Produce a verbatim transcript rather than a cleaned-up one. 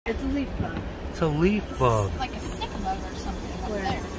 It's a leaf bug. It's a leaf bug. Like a sick bug or something up Where? there.